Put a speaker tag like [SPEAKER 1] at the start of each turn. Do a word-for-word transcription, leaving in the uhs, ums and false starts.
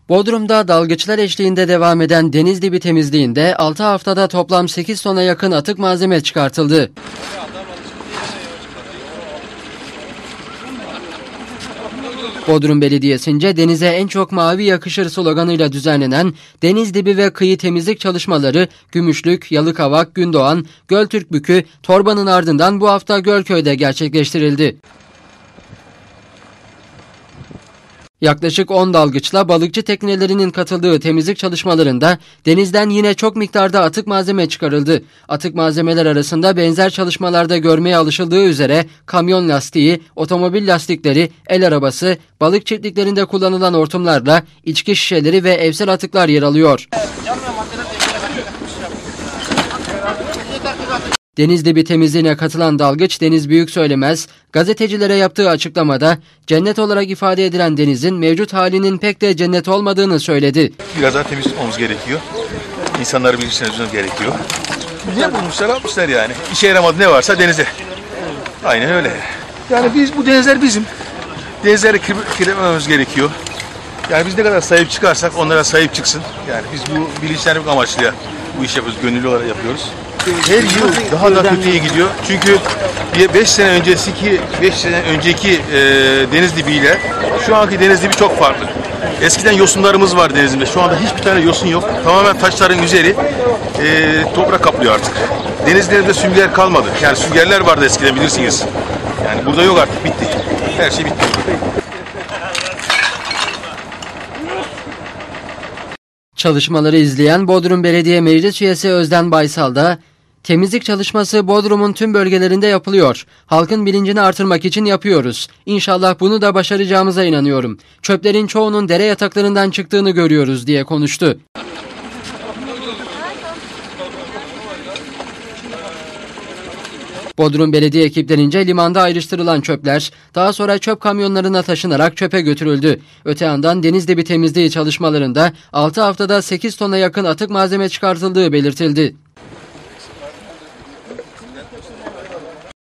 [SPEAKER 1] Bodrum'da dalgıçlar eşliğinde devam eden deniz dibi temizliğinde altı haftada toplam sekiz tona yakın atık malzeme çıkartıldı. Bodrum Belediyesi'nce denize en çok mavi yakışır sloganıyla düzenlenen deniz dibi ve kıyı temizlik çalışmaları Gümüşlük, Yalıkavak, Gündoğan, Göltürkbükü, Torba'nın ardından bu hafta Gölköy'de gerçekleştirildi. Yaklaşık on dalgıçla balıkçı teknelerinin katıldığı temizlik çalışmalarında denizden yine çok miktarda atık malzeme çıkarıldı. Atık malzemeler arasında benzer çalışmalarda görmeye alışıldığı üzere kamyon lastiği, otomobil lastikleri, el arabası, balık çiftliklerinde kullanılan hortumlarla içki şişeleri ve evsel atıklar yer alıyor. Deniz dibi temizliğine katılan dalgıç Deniz Büyüksöylemez, gazetecilere yaptığı açıklamada cennet olarak ifade edilen denizin mevcut halinin pek de cennet olmadığını söyledi.
[SPEAKER 2] Biraz daha temiz tutmamız gerekiyor. İnsanları bilinçlendirmemiz gerekiyor. Ne bulmuşlar almışlar yani. İşe yaramadı ne varsa denize. Aynen öyle. Yani biz bu denizler bizim. Denizleri kirletmememiz gerekiyor. Yani biz ne kadar sahip çıkarsak onlara sahip çıksın. Yani biz bu bilinçlendirmek amaçlı bu işi yapıyoruz. Gönüllü olarak yapıyoruz. Her yıl daha da kötüye gidiyor. Çünkü beş sene önceki beş sene önceki e, deniz dibiyle şu anki deniz dibi çok farklı. Eskiden yosunlarımız var denizimizde. Şu anda hiçbir tane yosun yok. Tamamen taşların üzeri e, toprak kaplıyor artık. Denizlerimizde sünger kalmadı. Yani süngerler vardı eskiden bilirsiniz. Yani burada yok artık. Bitti. Her şey bitti.
[SPEAKER 1] Çalışmaları izleyen Bodrum Belediye Meclis Üyesi Özden Baysal da temizlik çalışması Bodrum'un tüm bölgelerinde yapılıyor. Halkın bilincini artırmak için yapıyoruz. İnşallah bunu da başaracağımıza inanıyorum. Çöplerin çoğunun dere yataklarından çıktığını görüyoruz diye konuştu. Bodrum Belediye ekiplerince limanda ayrıştırılan çöpler daha sonra çöp kamyonlarına taşınarak çöpe götürüldü. Öte yandan deniz dibi temizliği çalışmalarında altı haftada sekiz tona yakın atık malzeme çıkartıldığı belirtildi.